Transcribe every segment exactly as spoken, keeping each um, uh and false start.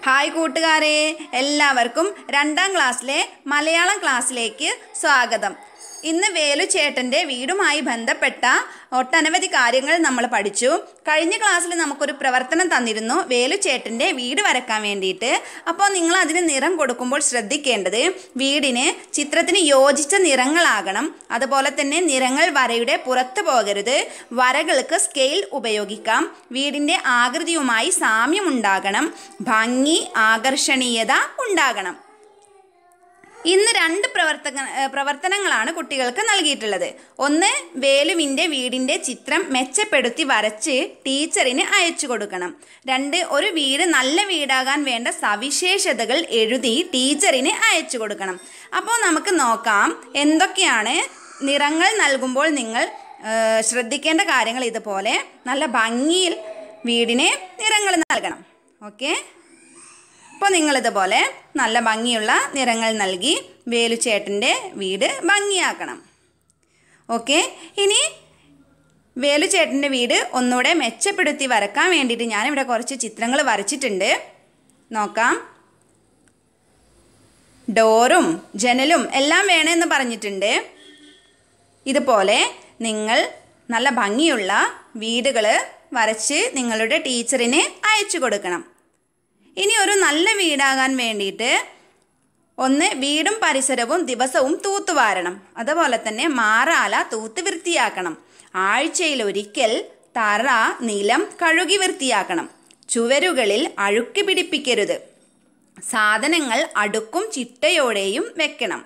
Hi കൂട്ടുകാരെ, എല്ലാവർക്കും രണ്ടാം ക്ലാസ്സിലെ മലയാളം ക്ലാസ്സിലേക്ക് സ്വാഗതം. ഇന്ന് വേലു ചേട്ടൻ്റെ വീടുമായി ബന്ധപ്പെട്ട ഒട്ടനവധി കാര്യങ്ങൾ നമ്മൾ പഠിച്ചു. കഴിഞ്ഞ ക്ലാസ്സിൽ നമുക്കൊരു പ്രവർത്തനം തന്നിരുന്നു, വേലു ചേട്ടൻ്റെ വീട് വരയ്ക്കാൻ വേണ്ടിയിട്ട്. അപ്പോൾ നിങ്ങൾ അതിന് നിറം കൊടുക്കുമ്പോൾ ശ്രദ്ധിക്കേണ്ടത് വീടിന് ചിത്രത്തിന് യോജിച്ച നിറങ്ങളാകണം. അതുപോലെ തന്നെ നിറങ്ങൾ വരയുടെ പുറത്ത് പോകരുത്. വരകൾക്ക് സ്കെയിൽ ഉപയോഗിക്കാം. വീടിൻ്റെ ആകൃതിയുമായി സാമ്യമുണ്ടാകണം. ഭംഗി, ആകർഷണീയത ഉണ്ടാകണം. ഇന്ന് രണ്ട് പ്രവർത്തന പ്രവർത്തനങ്ങളാണ് കുട്ടികൾക്ക് നൽകിയിട്ടുള്ളത്. ഒന്ന്, വേലുവിൻ്റെ വീടിൻ്റെ ചിത്രം മെച്ചപ്പെടുത്തി വരച്ച് ടീച്ചറിന് അയച്ചു കൊടുക്കണം. രണ്ട്, ഒരു വീട് നല്ല വീടാകാൻ വേണ്ട സവിശേഷതകൾ എഴുതി ടീച്ചറിന് അയച്ചു കൊടുക്കണം. അപ്പോൾ നമുക്ക് നോക്കാം എന്തൊക്കെയാണ് നിറങ്ങൾ നൽകുമ്പോൾ നിങ്ങൾ ശ്രദ്ധിക്കേണ്ട കാര്യങ്ങൾ. ഇതുപോലെ നല്ല ഭംഗിയിൽ വീടിന് നിറങ്ങൾ നൽകണം. ഓക്കെ, അപ്പോൾ നിങ്ങളിതുപോലെ നല്ല ഭംഗിയുള്ള നിറങ്ങൾ നൽകി വേലുചേട്ടൻ്റെ വീട് ഭംഗിയാക്കണം. ഓക്കെ, ഇനി വേലുചേട്ടൻ്റെ വീട് ഒന്നുകൂടെ മെച്ചപ്പെടുത്തി വരക്കാൻ വേണ്ടിയിട്ട് ഞാനിവിടെ കുറച്ച് ചിത്രങ്ങൾ വരച്ചിട്ടുണ്ട്. നോക്കാം. ഡോറും ജനലും എല്ലാം വേണമെന്ന് പറഞ്ഞിട്ടുണ്ട്. ഇതുപോലെ നിങ്ങൾ നല്ല ഭംഗിയുള്ള വീടുകൾ വരച്ച് നിങ്ങളുടെ ടീച്ചറിന് അയച്ചു കൊടുക്കണം. ഇനി ഒരു നല്ല വീടാകാൻ വേണ്ടിയിട്ട് ഒന്ന്, വീടും പരിസരവും ദിവസവും തൂത്തുവാരണം. അതുപോലെ തന്നെ മാറാല തൂത്ത് വൃത്തിയാക്കണം. ആഴ്ചയിൽ ഒരിക്കൽ തറ, നിലം കഴുകി വൃത്തിയാക്കണം. ചുവരുകളിൽ അഴുക്ക് പിടിപ്പിക്കരുത്. സാധനങ്ങൾ അടുക്കും ചിട്ടയോടെയും വെക്കണം.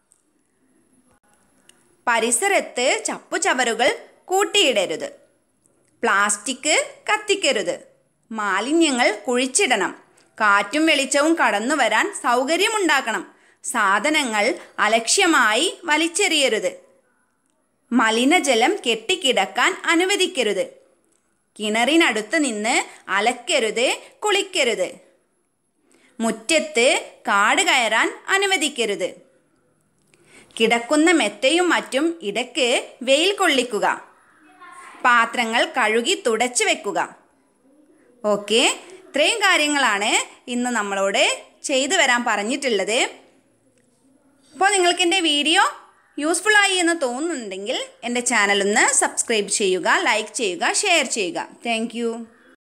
പരിസരത്ത് ചപ്പുചവറുകൾ കൂട്ടിയിടരുത്. പ്ലാസ്റ്റിക് കത്തിക്കരുത്. മാലിന്യങ്ങൾ കുഴിച്ചിടണം. കാറ്റും വെളിച്ചവും കടന്നു വരാൻ സൗകര്യമുണ്ടാക്കണം. സാധനങ്ങൾ അലക്ഷ്യമായി വലിച്ചെറിയരുത്. മലിനജലം കെട്ടിക്കിടക്കാൻ അനുവദിക്കരുത്. കിണറിനടുത്ത് നിന്ന് അലക്കരുത്, കുളിക്കരുത്. മുറ്റത്ത് കാട് കയറാൻ അനുവദിക്കരുത്. കിടക്കുന്ന മെത്തയും മറ്റും ഇടയ്ക്ക് വെയിൽ കൊള്ളിക്കുക. പാത്രങ്ങൾ കഴുകി തുടച്ചു വെക്കുക. ഓക്കെ, ഇത്രയും കാര്യങ്ങളാണ് ഇന്ന് നമ്മളോട് ചെയ്തു വരാൻ പറഞ്ഞിട്ടുള്ളത്. അപ്പോൾ നിങ്ങൾക്ക് എൻ്റെ വീഡിയോ യൂസ്ഫുള്ളായി എന്ന് തോന്നുന്നുണ്ടെങ്കിൽ എൻ്റെ ചാനൽ ഒന്ന് സബ്സ്ക്രൈബ് ചെയ്യുക, ലൈക്ക് ചെയ്യുക, ഷെയർ ചെയ്യുക. താങ്ക്